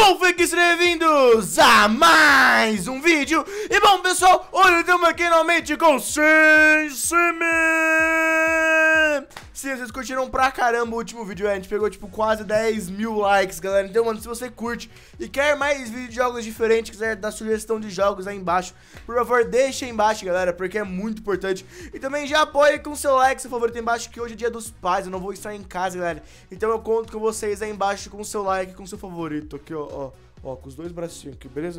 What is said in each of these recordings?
Wolf aqui, sejam bem-vindos a mais um vídeo. E bom, pessoal, hoje estamos aqui novamente com Sensime. Sim, vocês curtiram pra caramba o último vídeo, a gente pegou tipo quase 10 mil likes, galera. Então, mano, se você curte e quer mais vídeos de jogos diferentes, quiser dar sugestão de jogos aí embaixo, por favor, deixa aí embaixo, galera, porque é muito importante. E também já apoia com seu like, seu favorito aí embaixo, que hoje é dia dos pais, eu não vou estar em casa, galera. Então eu conto com vocês aí embaixo com seu like, com seu favorito, aqui, ó, com os dois bracinhos aqui, beleza,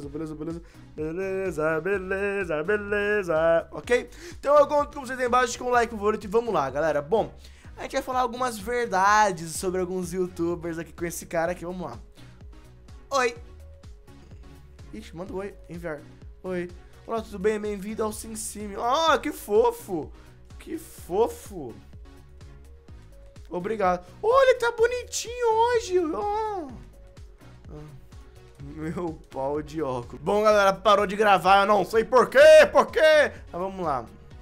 ok? Então eu conto com vocês aí embaixo com o like favorito e vamos lá, galera. Bom, a gente vai falar algumas verdades sobre alguns youtubers aqui com esse cara aqui, vamos lá. Oi. Ixi, manda um oi, enviar. Oi. Olá, tudo bem? Bem-vindo ao Sensime. Ah, que fofo. Que fofo. Obrigado. Olha, tá bonitinho hoje. Meu pau de óculos. Bom, galera, parou de gravar, eu não sei por quê, Mas vamos lá.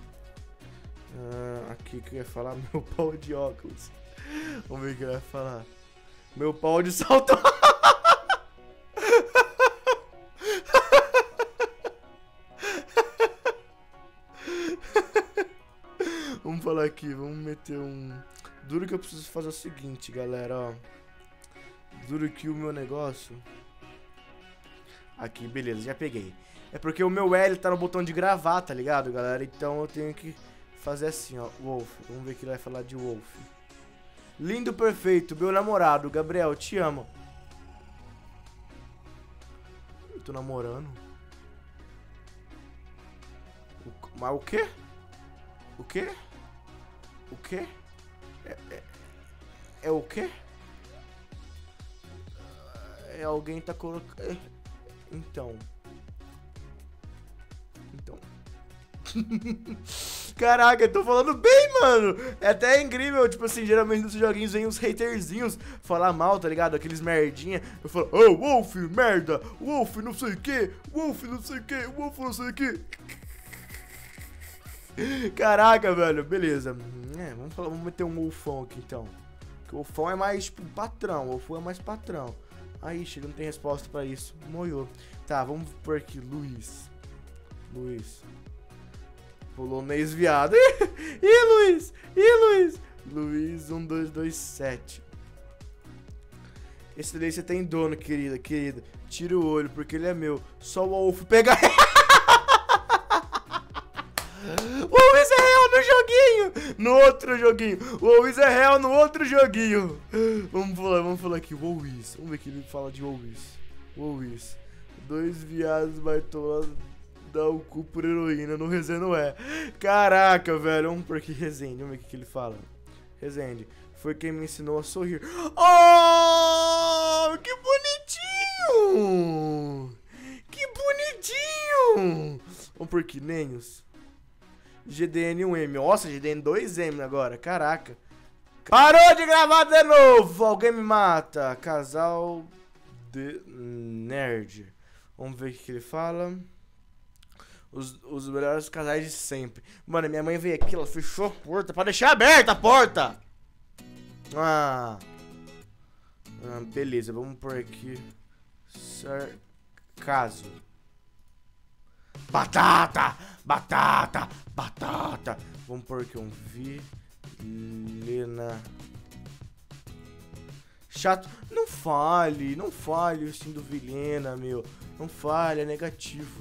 Aqui que eu ia falar, meu pau de óculos. Vamos ver o que eu ia falar. Meu pau de salto. Vamos falar aqui, vamos meter um... Duro que eu preciso fazer o seguinte, galera, ó. Duro que o meu negócio... Aqui, beleza, já peguei. É porque o meu L tá no botão de gravar, tá ligado, galera? Então eu tenho que fazer assim, ó. Wolf, vamos ver o que ele vai falar de Wolf. Lindo, perfeito, meu namorado, Gabriel, te amo. Eu tô namorando. Mas o quê? O quê? O quê? É o quê? É alguém tá colocando... Então. Caraca, eu tô falando bem, mano. É até incrível, tipo assim, geralmente nos joguinhos vem uns haterzinhos falar mal, tá ligado? Aqueles merdinha. Eu falo, ô, Wolf, merda. Wolf, não sei o que. Wolf, não sei o que. Wolf, não sei o que. Caraca, velho, beleza. Vamos meter um Wolfão aqui, então. Porque o Wolfão é mais, tipo, patrão. O Wolfão é mais patrão. Aí, chega, não tem resposta pra isso. Moiou. Tá, vamos por aqui. Luiz. Polonês viado. Ih, Luiz. Luiz 1227. Esse daí você tem dono, querida. Tira o olho, porque ele é meu. Só o Wolf pega... O Israel no joguinho! No outro joguinho! O Israel no outro joguinho! Vamos falar aqui, Wolwis. Vamos ver o que ele fala de Wolwis. Dois viados baitolas dá o cu por heroína no Resende é. Caraca, velho. Vamos por aqui, Resende. Vamos ver o que ele fala. Resende. Foi quem me ensinou a sorrir. Oh! Que bonitinho! Que bonitinho! Vamos por aqui, Nenhos. GDN1M. Nossa, GDN2M agora. Caraca. Parou de gravar de novo. Alguém me mata. Casal de nerd. Vamos ver o que ele fala. Os melhores casais de sempre. Mano, minha mãe veio aqui, ela fechou a porta pra deixar aberta a porta. Beleza, vamos por aqui. Sarcaso. Batata! Vamos pôr aqui um Vilena. Chato. Não fale o sim do Vilena, meu. Não fale, é negativo.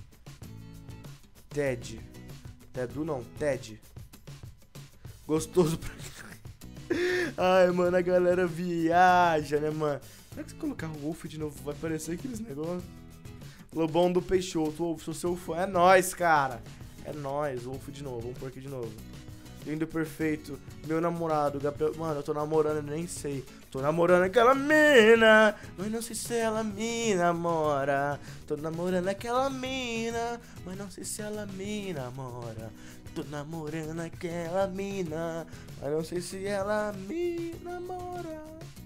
Ted. Tedu não, Ted. Gostoso pra... Ai, mano, a galera viaja, né, mano? Será que se colocar o Wolf de novo vai aparecer aqueles negócios? Lobão do Peixoto, Wolf, sou seu fã. É nóis, cara. É nóis, Wolf de novo. Vamos por aqui de novo. Lindo, perfeito. Meu namorado, Gabriel. Mano, eu tô namorando, eu nem sei. Tô namorando aquela mina, mas não sei se ela me namora. Tô namorando aquela mina, mas não sei se ela me namora. Tô namorando aquela mina, mas não sei se ela me namora.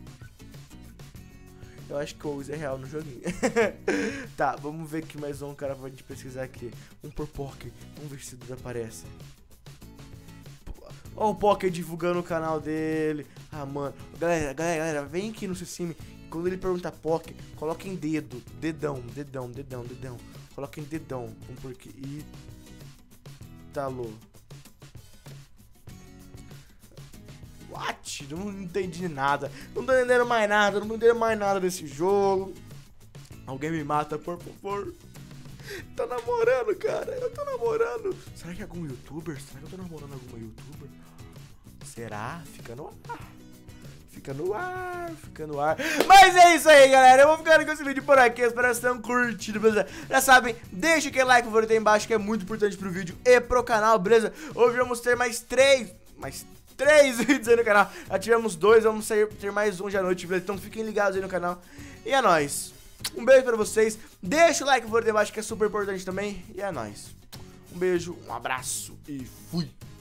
Eu acho que o Wolf é real no joguinho. Tá, vamos ver aqui mais um cara pra gente pesquisar aqui. Um por Poké. Vamos ver se tudo aparece. Ó o Poké divulgando o canal dele. Ah, mano. Galera, vem aqui no Cecime. Quando ele perguntar POC, coloquem dedo. Dedão. Coloquem dedão. Porque Ítalo. What? Não entendi nada. Não tô entendendo mais nada desse jogo. Alguém me mata, por favor. Tô namorando, cara. Eu tô namorando. Será que é algum youtuber? Será que eu tô namorando alguma youtuber? Será? Fica no ar. Mas é isso aí, galera. Eu vou ficando com esse vídeo por aqui. Espero que vocês tenham curtido, beleza? Já sabem, deixa aquele like, favorito aí embaixo, que é muito importante pro vídeo e pro canal, beleza? Hoje vamos ter mais três vídeos aí no canal. Já tivemos 2, vamos ter mais um já à noite, beleza? Então fiquem ligados aí no canal. E é nóis. Um beijo pra vocês. Deixa o like, favorito aí embaixo, que é super importante também. E é nóis. Um beijo, um abraço e fui.